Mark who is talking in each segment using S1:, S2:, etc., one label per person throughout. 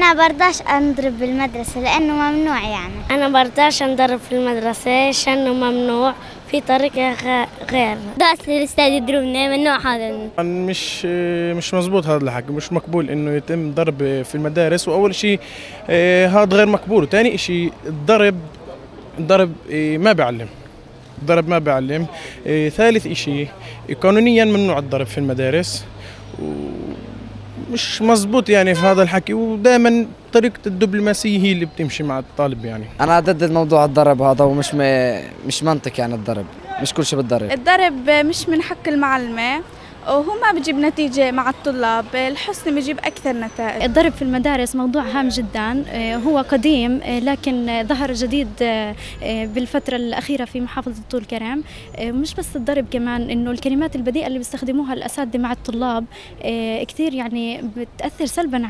S1: أنا برضاش أنضرب بالمدرسة لأنه ممنوع يعني.
S2: أنا برضاش أنضرب في المدرسة عشانه ممنوع في طريقة غير.
S3: درس الأستاذ يضربنا ممنوع هذا.
S4: مش مزبوط هذا الحكي، مش مقبول إنه يتم ضرب في المدارس. وأول شيء هذا غير مقبول، وثاني شيء الضرب ما بيعلم. الضرب ما بيعلم. ثالث شيء قانونيا ممنوع الضرب في المدارس، مش مزبوط يعني في هذا الحكي. ودائما طريقة الدبلوماسية هي اللي بتمشي مع الطالب يعني.
S5: أنا ضد الموضوع الضرب هذا، مش منطق يعني. مش كل شيء بالضرب.
S6: الضرب مش من حق المعلمة، وهو ما بجيب نتيجة مع الطلاب، الحسن بجيب أكثر نتائج.
S7: الضرب في المدارس موضوع هام جدا، هو قديم لكن ظهر جديد بالفترة الأخيرة في محافظة طول كرم. مش بس الضرب، كمان إنه الكلمات البذيئة اللي بيستخدموها الأساتذة مع الطلاب كثير يعني بتأثر سلبا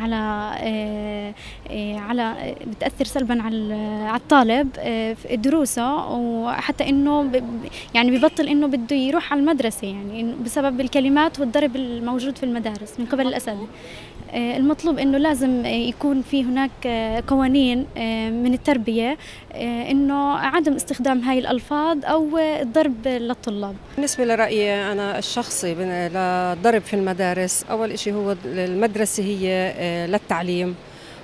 S7: بتأثر سلبا على الطالب في دروسه، وحتى إنه يعني ببطل إنه بده يروح على المدرسة يعني بسبب الكلمات والضرب الموجود في المدارس من قبل الأساتذة. المطلوب إنه لازم يكون في هناك قوانين من التربية إنه عدم استخدام هاي الألفاظ أو الضرب للطلاب.
S8: بالنسبة لرأيي أنا الشخصي للضرب في المدارس، أول شيء هو المدرسة هي للتعليم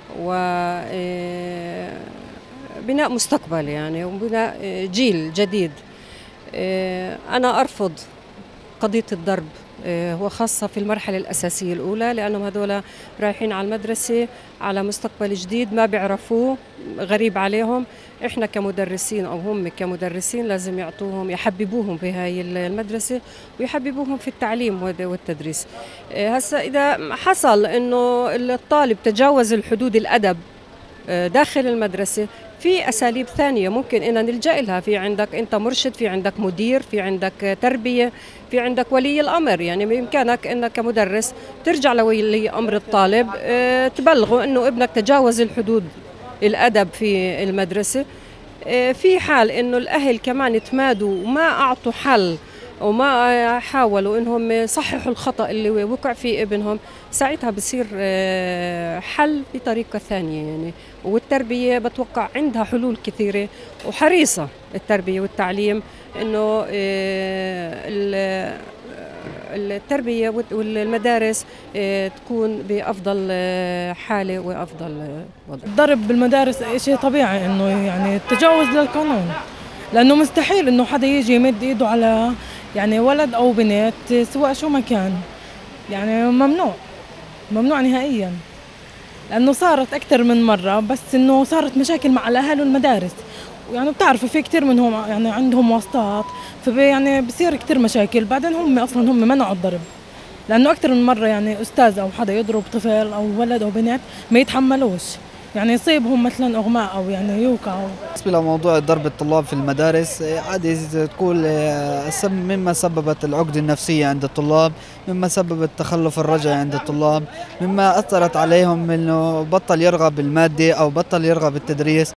S8: وبناء مستقبل يعني، وبناء جيل جديد. أنا أرفض قضية الضرب، وخاصة في المرحلة الأساسية الأولى، لأنهم هذول رايحين على المدرسة على مستقبل جديد ما بيعرفوه، غريب عليهم. إحنا كمدرسين أو هم كمدرسين لازم يحببوهم بهاي المدرسة ويحببوهم في التعليم والتدريس. هسا إذا حصل إنه الطالب تجاوز الحدود الأدب داخل المدرسة، في أساليب ثانية ممكن إن نلجأ لها. في عندك أنت مرشد، في عندك مدير، في عندك تربية، في عندك ولي الأمر. يعني بإمكانك أنك كمدرس ترجع لولي أمر الطالب تبلغه أنه ابنك تجاوز الحدود الأدب في المدرسة. في حال أنه الأهل كمان تمادوا وما أعطوا حل وما حاولوا انهم يصححوا الخطأ اللي وقع فيه ابنهم، ساعتها بصير حل بطريقة ثانية يعني. والتربية بتوقع عندها حلول كثيرة، وحريصة التربية والتعليم انه التربية والمدارس تكون بأفضل حالة وأفضل وضع.
S9: الضرب بالمدارس شيء طبيعي، انه يعني التجاوز للقانون، لأنه مستحيل إنه حدا يجي يمد إيده على يعني ولد أو بنت سواء شو ما كان. يعني ممنوع نهائياً، لأنه صارت أكثر من مرة، بس إنه صارت مشاكل مع الأهل والمدارس. يعني بتعرفوا في كتير منهم يعني عندهم واسطات، يعني بصير كتير مشاكل. بعدين هم منعوا الضرب، لأنه أكثر من مرة يعني أستاذ أو حدا يضرب طفل أو ولد أو بنت ما يتحملوش، يعني يصيبهم مثلا اغماء او يعني يوقعوا.
S5: بالنسبه لموضوع ضرب الطلاب في المدارس، عادي تقول مما سببت العقده النفسيه عند الطلاب، مما سبب التخلف الرجعي عند الطلاب، مما اثرت عليهم انه بطل يرغب بالماده او بطل يرغب بالتدريس.